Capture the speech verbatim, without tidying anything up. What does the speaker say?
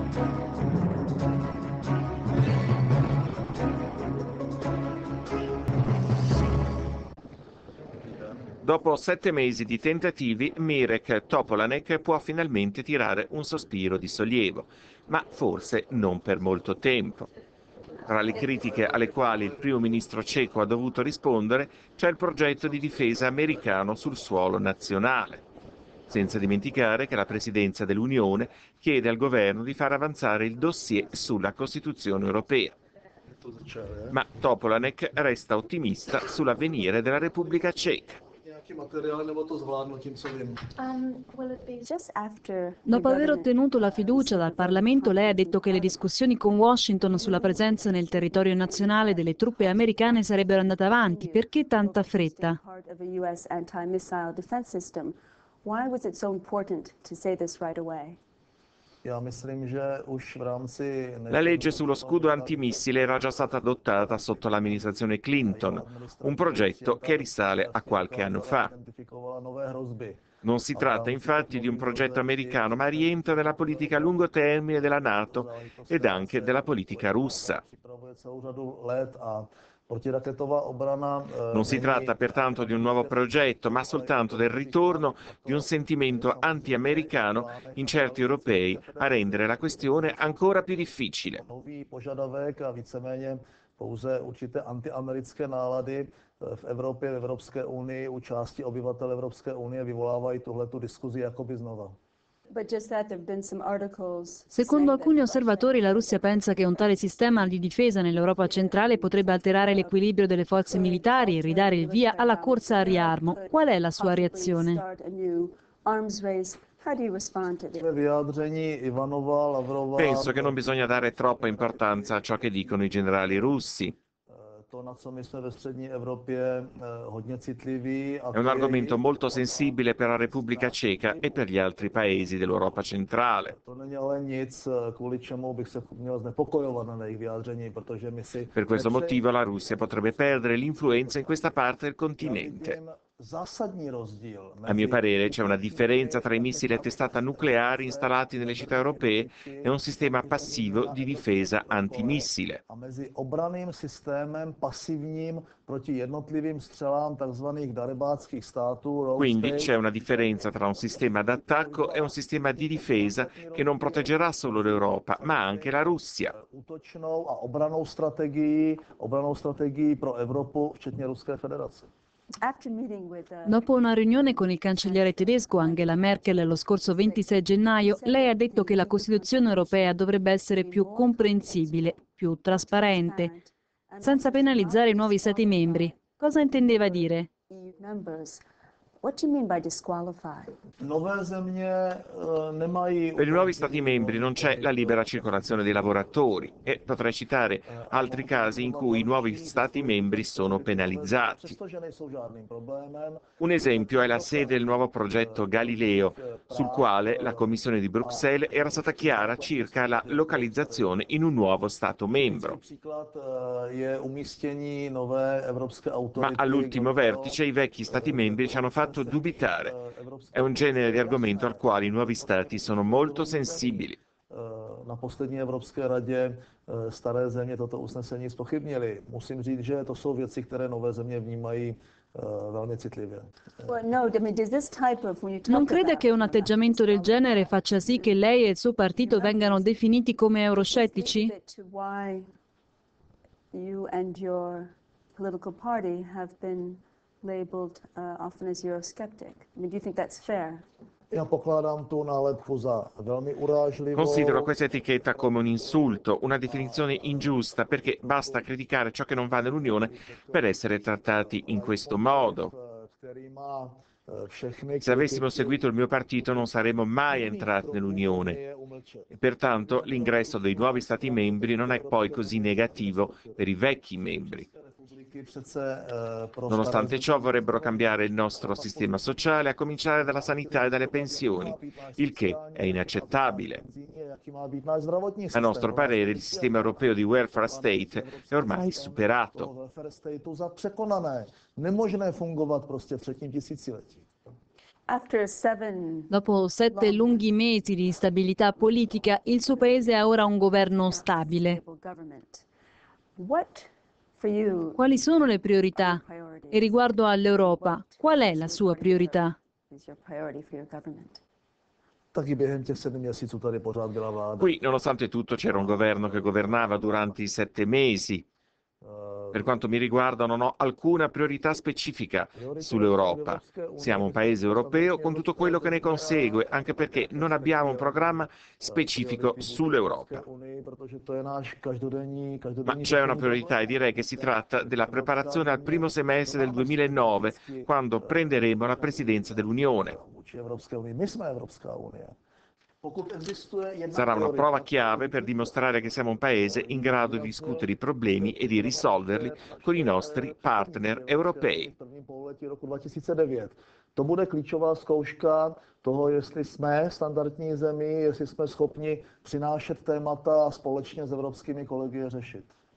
Dopo sette mesi di tentativi, Mirek Topolánek può finalmente tirare un sospiro di sollievo, ma forse non per molto tempo. Tra le critiche alle quali il primo ministro ceco ha dovuto rispondere c'è il progetto di difesa americano sul suolo nazionale. Senza dimenticare che la presidenza dell'Unione chiede al governo di far avanzare il dossier sulla Costituzione europea. Ma Topolánek resta ottimista sull'avvenire della Repubblica Ceca. Dopo aver ottenuto la fiducia dal Parlamento, lei ha detto che le discussioni con Washington sulla presenza nel territorio nazionale delle truppe americane sarebbero andate avanti. Perché tanta fretta? La legge sullo scudo antimissile era già stata adottata sotto l'amministrazione Clinton, un progetto che risale a qualche anno fa. Non si tratta infatti di un progetto americano, ma rientra nella politica a lungo termine della NATO ed anche della politica russa. Non si tratta pertanto di un nuovo progetto, ma soltanto del ritorno di un sentimento anti-americano in certi europei a rendere la questione ancora più difficile. Pouze určité antiamerické nálady v Evropě, v Evropské unii, u části obyvatel Evropské unie vyvolávají tuhletu diskuzi jakoby znova. Secondo alcuni osservatori, la Russia pensa che un tale sistema di difesa nell'Europa centrale potrebbe alterare l'equilibrio delle forze militari e ridare il via alla corsa al riarmo. Qual è la sua reazione? Penso che non bisogna dare troppa importanza a ciò che dicono i generali russi. È un argomento molto sensibile per la Repubblica Ceca e per gli altri paesi dell'Europa centrale. Per questo motivo la Russia potrebbe perdere l'influenza in questa parte del continente. A mio parere c'è una differenza tra i missili a testata nucleare installati nelle città europee e un sistema passivo di difesa antimissile. Quindi c'è una differenza tra un sistema d'attacco e un sistema di difesa che non proteggerà solo l'Europa, ma anche la Russia. Dopo una riunione con il cancelliere tedesco Angela Merkel lo scorso ventisei gennaio, lei ha detto che la Costituzione europea dovrebbe essere più comprensibile, più trasparente, senza penalizzare i nuovi Stati membri. Cosa intendeva dire? Per i nuovi Stati membri non c'è la libera circolazione dei lavoratori e potrei citare altri casi in cui i nuovi Stati membri sono penalizzati. Un esempio è la sede del nuovo progetto Galileo, sul quale la Commissione di Bruxelles era stata chiara circa la localizzazione in un nuovo Stato membro. Ma all'ultimo vertice i vecchi Stati membri ci hanno fatto dubitare. È un genere di argomento al quale i nuovi Stati sono molto sensibili. Na poslední Evropské radě staré země toto usnesení zpochybnili. Musím říct, že to jsou věci, které nové země vnímají velmi citlivě. Non crede che un atteggiamento del genere faccia sì che lei e il suo partito vengano definiti come euroscettici? You and your political party have been labeled uh, often as Eurosceptic. I mean, do you think that's fair? Considero questa etichetta come un insulto, una definizione ingiusta, perché basta criticare ciò che non va nell'Unione per essere trattati in questo modo. Se avessimo seguito il mio partito non saremmo mai entrati nell'Unione e pertanto l'ingresso dei nuovi Stati membri non è poi così negativo per i vecchi membri. Nonostante ciò vorrebbero cambiare il nostro sistema sociale, a cominciare dalla sanità e dalle pensioni, il che è inaccettabile. A nostro parere il sistema europeo di welfare state è ormai superato. After seven Dopo sette lunghi mesi di instabilità politica, il suo paese ha ora un governo stabile. stable government, what for you Quali sono le priorità? E riguardo all'Europa, qual è la sua priorità? is your priority for your government? Taky během těch sedmi měsíců tady pořád byla vláda. Qui, nonostante tutto, c'era un governo che governava durante i sette mesi. Per quanto mi riguarda, non ho alcuna priorità specifica sull'Europa. Siamo un paese europeo con tutto quello che ne consegue, anche perché non abbiamo un programma specifico sull'Europa. Ma c'è una priorità e direi che si tratta della preparazione al primo semestre del duemilanove, quando prenderemo la presidenza dell'Unione. Sarà una prova chiave per dimostrare che siamo un paese in grado di discutere i problemi e di risolverli con i nostri partner europei. To bude klíčová zkouška toho, jestli jsme standardní zemí, jestli jsme schopni přinášet témata a společně s evropskými kolegy je řešit.